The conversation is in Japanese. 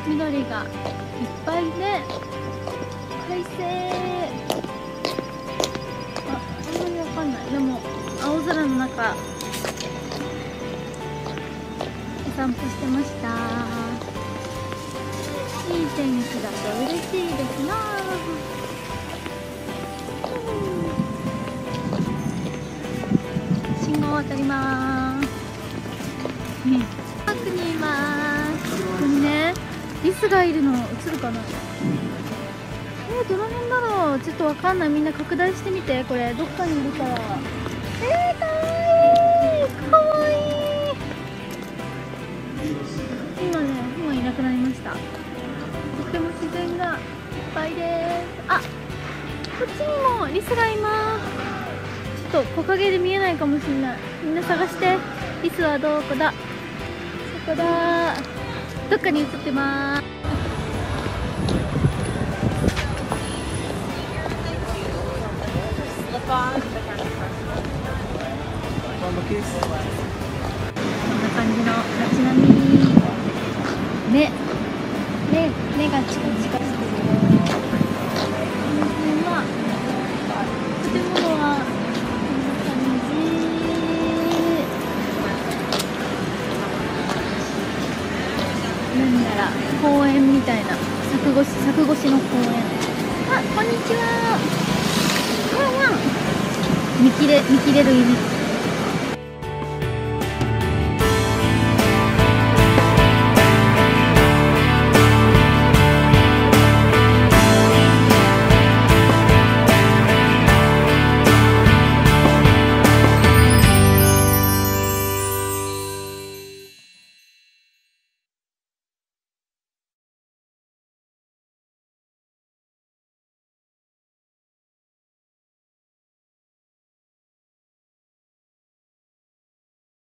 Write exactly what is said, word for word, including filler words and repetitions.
緑がいっぱいで快晴。あ、あんまりわかんない。でも青空の中お散歩してました。いい天気だと嬉しいですな。信号渡りまーす。パークにいまーす。ここにね、リスがいるの映るかな。えー、どの辺だろう、ちょっとわかんない。みんな拡大してみて。これどっかにいるから。えー、かわいいかわいい。今ね、今いなくなりました。とっても自然がいっぱいです。あ、こっちにもリスがいます。ちょっと木陰で見えないかもしれない。みんな探して。リスはどこだ。そこだ。どっかに映ってます。こんな感じの街並み。目目目がチカチカしてるよ。まあ建物はこんな感じ。なんだら公園みたいな、柵越し柵越しの公園。あ、こんにちは。ワンワン見切れ見切れる意味。